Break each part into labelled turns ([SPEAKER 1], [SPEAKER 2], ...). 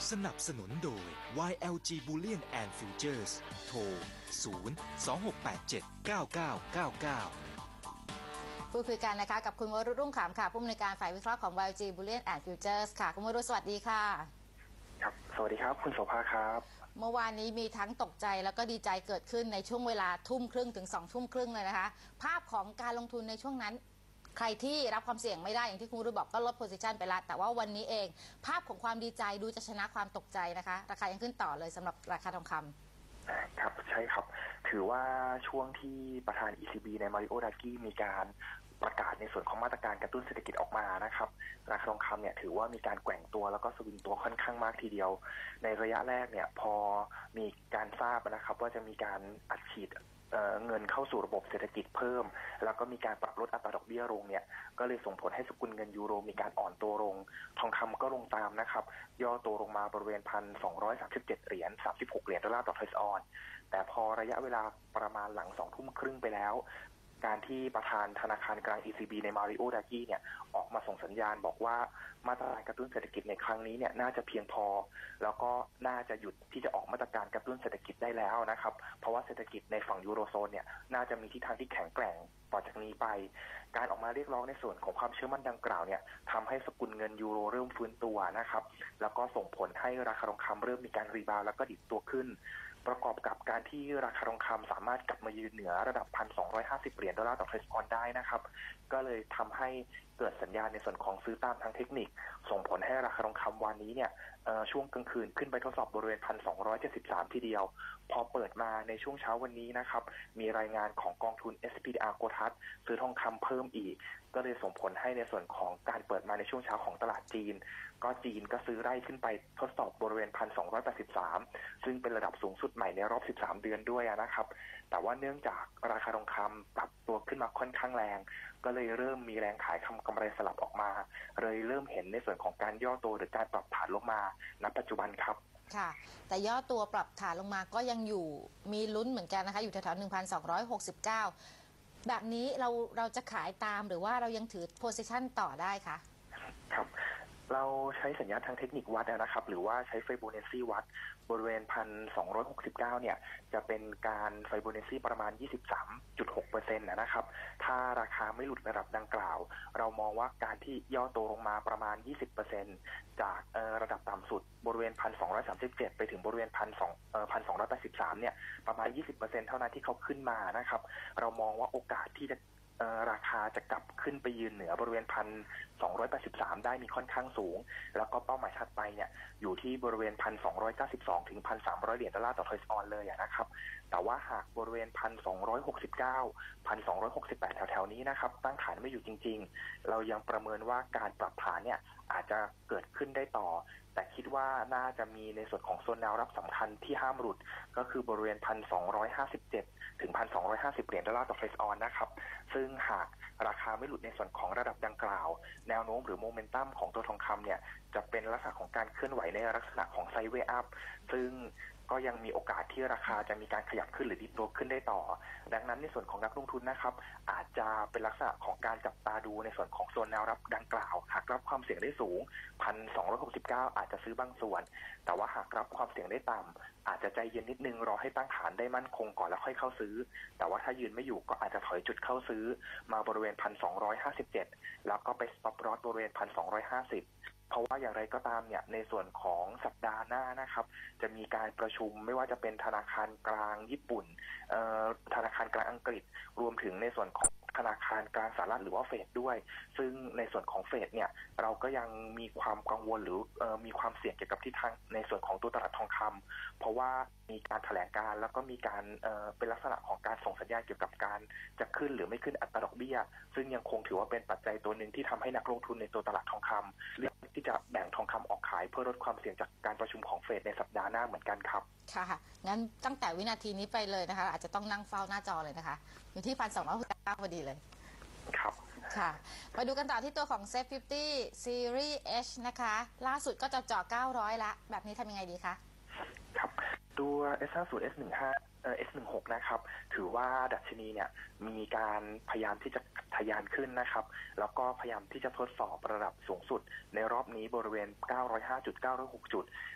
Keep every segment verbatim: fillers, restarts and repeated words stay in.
[SPEAKER 1] สนับสนุนโดย วาย แอล จี Bullion and Futures โทร ศูนย์ สอง หก แปด เจ็ด เก้า เก้า เก้า เก้า
[SPEAKER 2] พูดคุยกันนะคะกับคุณวรุษรุ่งขำค่ะผู้อำนวยการฝ่ายวิเคราะห์ของ วาย แอล จี Bullion and Futures ค่ะคุณวรุษสวัสดีค่ะ
[SPEAKER 3] ครับสวัสดีครับคุณโสภาครับ
[SPEAKER 2] เมื่อวานนี้มีทั้งตกใจแล้วก็ดีใจเกิดขึ้นในช่วงเวลาทุ่มครึ่งถึงสองทุ่มครึ่งเลยนะคะภาพของการลงทุนในช่วงนั้นใครที่รับความเสี่ยงไม่ได้อย่างที่คุณวรุษบอกก็ลดโพซิชันไปละแต่ว่าวันนี้เองภาพของความดีใจดูจะชนะความตกใจนะคะราคายังขึ้นต่อเลยสำหรับราคาทองคำ
[SPEAKER 3] ครับใช่ครับถือว่าช่วงที่ประธาน อี ซี บี ในมาริโอ ดรากิมีการประกาศในส่วนของมาตรการกระตุ้นเศรษฐกิจออกมานะครับราคาทองคำเนี่ยถือว่ามีการแกว่งตัวแล้วก็สวิงตัวค่อนข้างมากทีเดียวในระยะแรกเนี่ยพอมีการทราบนะครับว่าจะมีการอัดฉีด เ, เงินเข้าสู่ระบบเศรษฐกิจเพิ่มแล้วก็มีการปรับลดอัตราดอกเบี้ยลงเนี่ยก็เลยส่งผลให้สกุลเงินยูโรมีการอ่อนตัวลงทองคำก็ลงตามนะครับย่อตัวลงมาบริเวณ หนึ่งพันสองร้อยสามสิบเจ็ด เหรียญสามสิบหกเหรียญดอลลาร์ต่อทรัลล์ออนแต่พอระยะเวลาประมาณหลังสองทุ่มครึ่งไปแล้วการที่ประธานธนาคารกลาง อี ซี บี ในมาริโอ ดรากิเนี่ยออกมาส่งสัญญาณบอกว่ามาตรการกระตุ้นเศรษฐกิจในครั้งนี้เนี่ยน่าจะเพียงพอแล้วก็น่าจะหยุดที่จะออกมาตรการกระตุ้นเศรษฐกิจได้แล้วนะครับเพราะว่าเศรษฐกิจในฝั่งยูโรโซนเนี่ยน่าจะมีทิศทางที่แข็งแกร่งต่อจากนี้ไปการออกมาเรียกร้องในส่วนของความเชื่อมั่นดังกล่าวเนี่ยทำให้สกุลเงินยูโรเริ่มฟื้นตัวนะครับแล้วก็ส่งผลให้ราคาทองคำเริ่มมีการรีบาวด์แล้วก็ดิดตัวขึ้นประกอบกับการที่ราคาทองคำสามารถกลับมายืนเหนือระดับ หนึ่งพันสองร้อยห้าสิบ เหรียญดอลลาร์ต่อทรัลล์ออนได้นะครับก็เลยทำให้เกิดสัญญาณในส่วนของซื้อตามทางเทคนิคส่งผลให้ราคาทองคำวันนี้เนี่ยช่วงกลางคืนขึ้นไปทดสอบบริเวณ หนึ่งพันสองร้อยเจ็ดสิบสาม ทีเดียวพอเปิดมาในช่วงเช้าวันนี้นะครับมีรายงานของกองทุน เอส พี ดี อาร์ Quotas ซื้อทองคำเพิ่มอีกก็เลยส่งผลให้ในส่วนของการเปิดมาในช่วงเช้าของตลาดจีนก็จีนก็ซื้อไล่ขึ้นไปทดสอบบริเวณ หนึ่งพันสองร้อยแปดสิบสาม ซึ่งเป็นระดับสูงสุดใหม่ในรอบสิบสามเดือนด้วยนะครับแต่ว่าเนื่องจากราคาทองคำปรับตัวขึ้นมาค่อนข้างแรงก็เลยเริ่มมีแรงขายทำกำไรสลับออกมาเลยเริ่มเห็นในส่วนของการย่อตัวหรือการปรับฐานลงมาณปัจจุบันครับ
[SPEAKER 2] ค่ะแต่ย่อตัวปรับฐานลงมาก็ยังอยู่มีลุ้นเหมือนกันนะคะอยู่แถวๆ หนึ่งพันสองร้อยหกสิบเก้า แบบนี้เราเราจะขายตามหรือว่าเรายังถือโพซิชันต่อได้คะ
[SPEAKER 3] ครับเราใช้สัญญาณทางเทคนิควัดนะครับหรือว่าใช้ไฟโบนัสซีวัดบริเวณ หนึ่งพันสองร้อยหกสิบเก้า เนี่ยจะเป็นการไฟโบนัสซีประมาณ ยี่สิบสามจุดหกเปอร์เซ็นต์ นะครับถ้าราคาไม่หลุดระดับดังกล่าวเรามองว่าการที่ย่อตัวลงมาประมาณ ยี่สิบเปอร์เซ็นต์ จากระดับต่ำสุดบริเวณ หนึ่งพันสองร้อยสามสิบเจ็ด ไปถึงบริเวณ หนึ่งพันสองร้อยแปดสิบสาม เนี่ยประมาณ ยี่สิบเปอร์เซ็นต์ เท่านั้นที่เขาขึ้นมานะครับเรามองว่าโอกาสที่จะราคาจะกลับขึ้นไปยืนเหนือบริเวณ หนึ่งพันสองร้อยแปดสิบสาม ได้มีค่อนข้างสูงแล้วก็เป้าหมายถัดไปเนี่ยอยู่ที่บริเวณ หนึ่งพันสองร้อยเก้าสิบสอง ถึง หนึ่งพันสามร้อย เหรียญดอลลาร์ต่อทรัลล์ออนเลยนะครับแต่ว่าหากบริเวณ หนึ่งพันสองร้อยหกสิบเก้า หนึ่งพันสองร้อยหกสิบแปด แถวๆนี้นะครับตั้งฐานไม่อยู่จริงๆเรายังประเมินว่าการปรับฐานเนี่ยอาจจะเกิดขึ้นได้ต่อแต่คิดว่าน่าจะมีในส่วนของโซนแนวรับสำคัญที่ห้ามหลุดก็คือบริเวณ หนึ่งพันสองร้อยห้าสิบเจ็ด ถึง หนึ่งพันสองร้อยห้าสิบ เหรียญดอลลาร์ต่อทรัลล์ออนนะครับซึ่งหากราคาไม่หลุดในส่วนของระดับดังกล่าวแนวโน้มหรือโมเมนตัมของตัวทองคำเนี่ยจะเป็นลักษณะของการเคลื่อนไหวในลักษณะของไซด์เวย์อัพซึ่งก็ยังมีโอกาสที่ราคาจะมีการขยับขึ้นหรือดิบตัวขึ้นได้ต่อดังนั้นในส่วนของนักลงทุนนะครับอาจจะเป็นลักษณะของการจับตาดูในส่วนของโซนแนวรับดังกล่าวหากรับความเสี่ยงได้สูง หนึ่งพันสองร้อยหกสิบเก้า อาจจะซื้อบางส่วนแต่ว่าหากรับความเสี่ยงได้ต่ำอาจจะใจเย็นนิดนึงรอให้ตั้งฐานได้มั่นคงก่อนแล้วค่อยเข้าซื้อแต่ว่าถ้ายืนไม่อยู่ก็อาจจะถอยจุดเข้าซื้อมาบริเวณ หนึ่งพันสองร้อยห้าสิบเจ็ด แล้วก็ไปสต็อปลอสบริเวณ หนึ่งพันสองร้อยห้าสิบเพราะว่าอย่างไรก็ตามเนี่ยในส่วนของสัปดาห์หน้านะครับจะมีการประชุมไม่ว่าจะเป็นธนาคารกลางญี่ปุ่นธนาคารกลางอังกฤษรวมถึงในส่วนของธนาคารกลางสหรัฐหรือว่าเฟดด้วยซึ่งในส่วนของเฟดเนี่ยเราก็ยังมีความกังวลหรือมีความเสี่ยงเกี่ยวกับทิศทางในส่วนของตัวตลาดทองคำเพราะว่ามีการแถลงการแล้วก็มีการเป็นลักษณะของการส่งสัญญาณเกี่ยวกับการจะขึ้นหรือไม่ขึ้นอัตราดอกเบี้ยซึ่งยังคงถือว่าเป็นปัจจัยตัวหนึ่งที่ทำให้นักลงทุนในตัวตลาดทองคำเลือกที่จะแบ่งทองคำออกขายเพื่อลดความเสี่ยงจากการประชุมของเฟดในสัปดาห์หน้าเหมือนกันครับ
[SPEAKER 2] ค่ะงั้นตั้งแต่วินาทีนี้ไปเลยนะคะอาจจะต้องนั่งเฝ้าหน้าจอเลยนะคะอยู่ที่ หนึ่งพันสองร้อยหกสิบเก้า พอดีเลย
[SPEAKER 3] ครับ
[SPEAKER 2] ค่ะมาดูกันต่อที่ตัวของ เซฟ ห้าสิบ Series H นะคะล่าสุดก็จะเจาะเก้าร้อยละแบบนี้ทำยังไงดีคะ
[SPEAKER 3] ครับตัว เอส ห้าสิบ เอส สิบห้า เอ่อ เอส สิบหก นะครับถือว่าดัชนีเนี่ยมีการพยายามที่จะทะยานขึ้นนะครับแล้วก็พยายามที่จะทดสอบระดับสูงสุดในรอบนี้บริเวณ เก้าร้อยห้าจุด เก้าร้อยหก จุด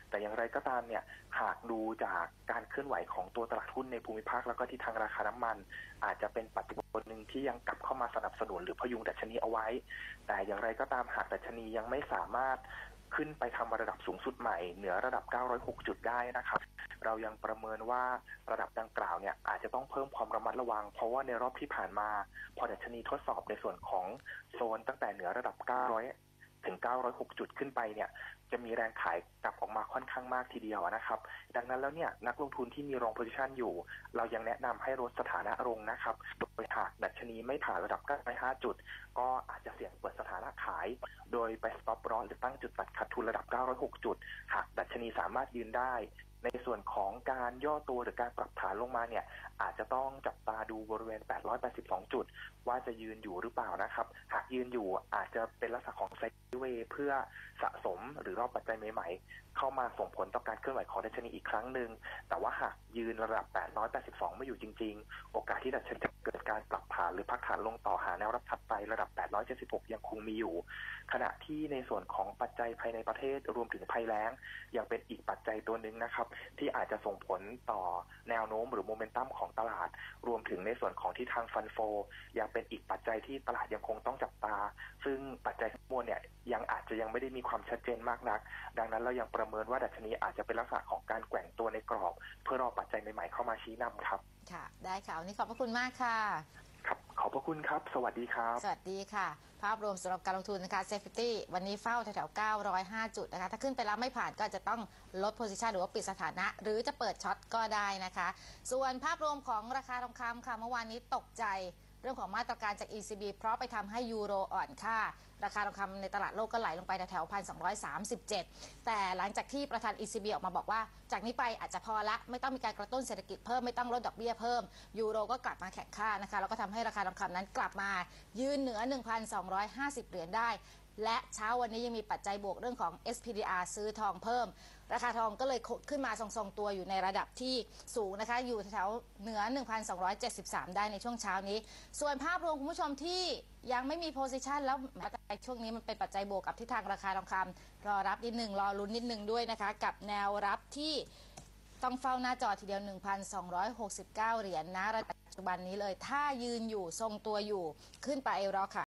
[SPEAKER 3] แต่อย่างไรก็ตามเนี่ยหากดูจากการเคลื่อนไหวของตัวตลาดหุ้นในภูมิภาคแล้วก็ที่ทางราคาน้ำมันอาจจะเป็นปัจจัยหนึ่งที่ยังกลับเข้ามาสนับสนุนหรือพยุงดัชนีเอาไว้แต่อย่างไรก็ตามหากดัชนียังไม่สามารถขึ้นไปทำระดับสูงสุดใหม่เหนือระดับเก้าร้อยหกจุดได้นะครับเรายังประเมินว่าระดับดังกล่าวเนี่ยอาจจะต้องเพิ่มความระมัดระวังเพราะว่าในรอบที่ผ่านมาพอดัชนีทดสอบในส่วนของโซนตั้งแต่เหนือระดับเก้าร้อยถึงเก้าร้อยหกจุดขึ้นไปเนี่ยจะมีแรงขายกลับออกมาค่อนข้างมากทีเดียวนะครับดังนั้นแล้วเนี่ยนักลงทุนที่มีรองโพซิชันอยู่เรายังแนะนำให้ลดสถานะลงนะครับโดยหากดัชนีไม่ผ่านระดับเก้าร้อยห้าจุดก็อาจจะเสี่ยงเปิดสถานะขายโดยไป stop loss หรือตั้งจุดตัดขาดทุนระดับเก้าร้อยหกจุดหากดัชนีสามารถยืนได้ในส่วนของการย่อตัวหรือการปรับฐานลงมาเนี่ยอาจจะต้องจับตาดูบริเวณแปดร้อยแปดสิบสองจุดว่าจะยืนอยู่หรือเปล่านะครับหากยืนอยู่อาจจะเป็นลักษณะของไซด์เวย์เพื่อสะสมหรือรอบปัจจัยใหม่ๆเข้ามาส่งผลต่อการเคลื่อนไหวของดัชนีอีกครั้งหนึ่งแต่ว่าหากยืนระดับแปดร้อยแปดสิบสองไม่อยู่จริงๆโอกาสที่ดัชนีจะเกิดการปรับฐานหรือพักฐานลงต่อหาแนวรับถัดไประดับแปดร้อยเจ็ดสิบหกยังคงมีอยู่ขณะที่ในส่วนของปัจจัยภายในประเทศรวมถึงภัยแล้งยังเป็นอีกปัจจัยตัวหนึ่งนะครับที่อาจจะส่งผลต่อแนวโน้มหรือโมเมนตัมของตลาดรวมถึงในส่วนของที่ทางฟันโฟยังเป็นอีกปัจจัยที่ตลาดยังคงต้องจับตาซึ่งปัจจัยทั้งมวลเนี่ยยังอาจจะยังไม่ได้มีความชัดเจนมากนักดังนั้นเรายังประเมินว่าดัชนีอาจจะเป็นลักษณะของการแกว่งตัวในกรอบเพื่อรอปัจจัยใหม่ๆเข้ามาชี้นำครับ
[SPEAKER 2] ค่ะได้ค่ะวันนี้ขอบพระคุณมากค่ะ
[SPEAKER 3] ครับขอบพระคุณครับสวัสดีครับ
[SPEAKER 2] สวัสดีค่ะภาพรวมสำหรับการลงทุนนะคะ Safety วันนี้เฝ้าแถวๆเก้าร้อยห้าจุดนะคะถ้าขึ้นไปแล้วไม่ผ่านก็จะต้องลด position หรือว่าปิดสถานะหรือจะเปิดช็อตก็ได้นะคะส่วนภาพรวมของราคาทองคำค่ะเมื่อวานนี้ตกใจเรื่องของมาตรการจาก อี ซี บี เพราะไปทำให้ยูโรอ่อนค่าราคาทองคำในตลาดโลกก็ไหลลงไปแถวๆ หนึ่งพันสองร้อยสามสิบเจ็ด แต่หลังจากที่ประธาน อี ซี บี ออกมาบอกว่าจากนี้ไปอาจจะพอละไม่ต้องมีการกระตุ้นเศรษฐกิจเพิ่มไม่ต้องลดดอกเบี้ยเพิ่มยูโรก็กลับมาแข็งค่านะคะแล้วก็ทำให้ราคาทองคำนั้นกลับมายืนเหนือ หนึ่งพันสองร้อยห้าสิบ เหรียญได้และเช้าวันนี้ยังมีปัจจัยบวกเรื่องของ เอส พี ดี อาร์ ซื้อทองเพิ่มราคาทองก็เลยขึ้นมาทรงๆตัวอยู่ในระดับที่สูงนะคะอยู่แถวเหนือ หนึ่งพันสองร้อยเจ็ดสิบสาม ได้ในช่วงเช้านี้ส่วนภาพรวมคุณผู้ชมที่ยังไม่มีโพซิชันแล้วปัจจัยช่วงนี้มันเป็นปัจจัยบวกกับทิศทางราคาทองคำรอรับนิดนึงรอลุ้นนิดนึงด้วยนะคะกับแนวรับที่ต้องเฝ้าหน้าจอทีเดียว หนึ่งพันสองร้อยหกสิบเก้า เหรียญนะระดับปัจจุบันนี้เลยถ้ายืนอยู่ทรงตัวอยู่ขึ้นไปรอค่ะ